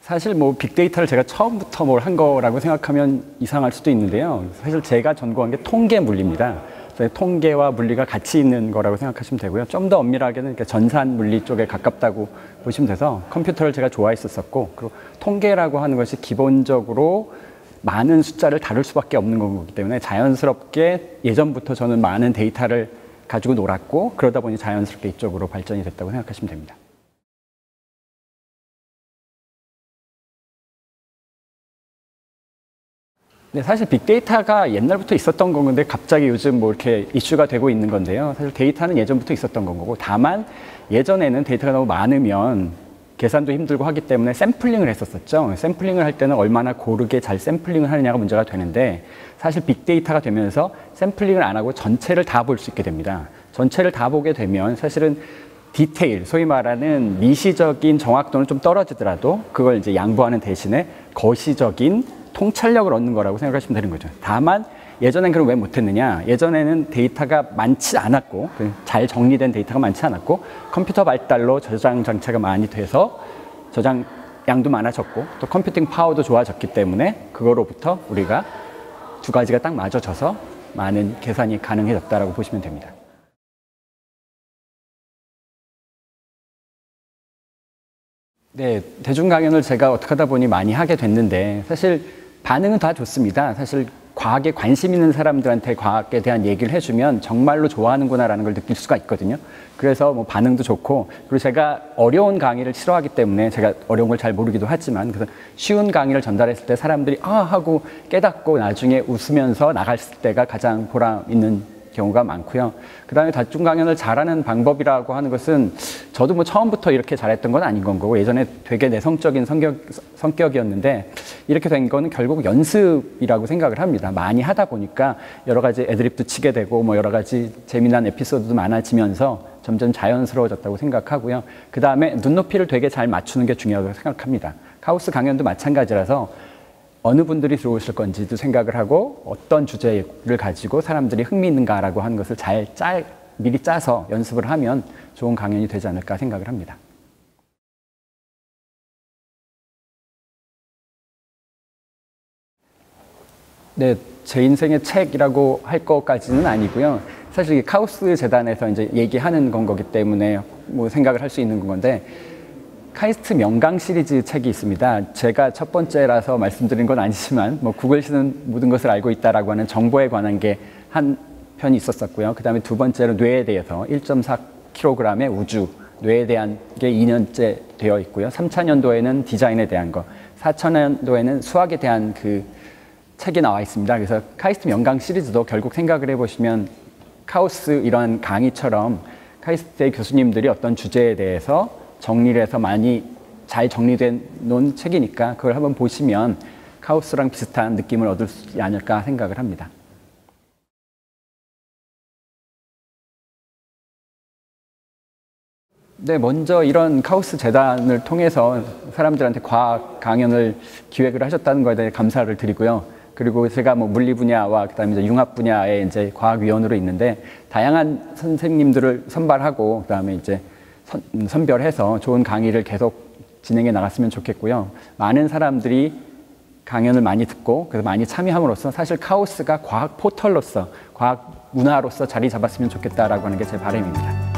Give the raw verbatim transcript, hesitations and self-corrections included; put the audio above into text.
사실 뭐 빅데이터를 제가 처음부터 뭘 한 거라고 생각하면 이상할 수도 있는데요. 사실 제가 전공한 게 통계 물리입니다. 통계와 물리가 같이 있는 거라고 생각하시면 되고요. 좀 더 엄밀하게는 전산 물리 쪽에 가깝다고 보시면 돼서 컴퓨터를 제가 좋아했었고, 그리고 통계라고 하는 것이 기본적으로 많은 숫자를 다룰 수밖에 없는 거기 때문에 자연스럽게 예전부터 저는 많은 데이터를 가지고 놀았고, 그러다 보니 자연스럽게 이쪽으로 발전이 됐다고 생각하시면 됩니다. 네, 사실 빅데이터가 옛날부터 있었던 건데 갑자기 요즘 뭐 이렇게 이슈가 되고 있는 건데요. 사실 데이터는 예전부터 있었던 건 거고, 다만 예전에는 데이터가 너무 많으면 계산도 힘들고 하기 때문에 샘플링을 했었었죠. 샘플링을 할 때는 얼마나 고르게 잘 샘플링을 하느냐가 문제가 되는데, 사실 빅데이터가 되면서 샘플링을 안 하고 전체를 다 볼 수 있게 됩니다. 전체를 다 보게 되면 사실은 디테일, 소위 말하는 미시적인 정확도는 좀 떨어지더라도 그걸 이제 양보하는 대신에 거시적인 통찰력을 얻는 거라고 생각하시면 되는 거죠. 다만 예전엔 그럼 왜 못했느냐? 예전에는 데이터가 많지 않았고, 잘 정리된 데이터가 많지 않았고, 컴퓨터 발달로 저장 장치가 많이 돼서 저장 양도 많아졌고, 또 컴퓨팅 파워도 좋아졌기 때문에 그거로부터 우리가 두 가지가 딱 맞아져서 많은 계산이 가능해졌다라고 보시면 됩니다. 네, 대중 강연을 제가 어떻게 하다 보니 많이 하게 됐는데, 사실 반응은 다 좋습니다. 사실 과학에 관심 있는 사람들한테 과학에 대한 얘기를 해주면 정말로 좋아하는구나라는 걸 느낄 수가 있거든요. 그래서 뭐 반응도 좋고, 그리고 제가 어려운 강의를 싫어하기 때문에 제가 어려운 걸 잘 모르기도 하지만, 그래서 쉬운 강의를 전달했을 때 사람들이 아 하고 깨닫고 나중에 웃으면서 나갔을 때가 가장 보람 있는 경우가 많고요. 그 다음에 다중 강연을 잘하는 방법이라고 하는 것은 저도 뭐 처음부터 이렇게 잘했던 건 아닌 건 거고, 예전에 되게 내성적인 성격, 성격이었는데 이렇게 된 거는 결국 연습이라고 생각을 합니다. 많이 하다 보니까 여러 가지 애드립도 치게 되고 뭐 여러 가지 재미난 에피소드도 많아지면서 점점 자연스러워졌다고 생각하고요. 그 다음에 눈높이를 되게 잘 맞추는 게 중요하다고 생각합니다. 카오스 강연도 마찬가지라서 어느 분들이 들어오실 건지도 생각을 하고, 어떤 주제를 가지고 사람들이 흥미있는가라고 하는 것을 잘 짜, 미리 짜서 연습을 하면 좋은 강연이 되지 않을까 생각을 합니다. 네, 제 인생의 책이라고 할 것까지는 아니고요. 사실 이게 카오스 재단에서 이제 얘기하는 건 거기 때문에 뭐 생각을 할 수 있는 건데, 카이스트 명강 시리즈 책이 있습니다. 제가 첫 번째라서 말씀드린 건 아니지만 뭐 구글시는 모든 것을 알고 있다라고 하는 정보에 관한 게 한 편이 있었었고요. 그 다음에 두 번째로 뇌에 대해서 일 점 사 킬로그램의 우주, 뇌에 대한 게 이 년째 되어 있고요. 삼천 년도에는 디자인에 대한 거, 사천 년도에는 수학에 대한 그 책이 나와 있습니다. 그래서 카이스트 명강 시리즈도 결국 생각을 해보시면 카오스 이런 강의처럼 카이스트의 교수님들이 어떤 주제에 대해서 정리를 해서 많이 잘 정리된 놓은 책이니까 그걸 한번 보시면 카오스랑 비슷한 느낌을 얻을 수 있지 않을까 생각을 합니다. 네, 먼저 이런 카오스 재단을 통해서 사람들한테 과학 강연을 기획을 하셨다는 것에 대해 감사를 드리고요. 그리고 제가 뭐 물리 분야와 그다음에 이제 융합 분야의 이제 과학위원으로 있는데, 다양한 선생님들을 선발하고 그다음에 이제 선, 선별해서 좋은 강의를 계속 진행해 나갔으면 좋겠고요. 많은 사람들이 강연을 많이 듣고 그래서 많이 참여함으로써 사실 카오스가 과학 포털로서, 과학 문화로서 자리 잡았으면 좋겠다라고 하는 게 제 바람입니다.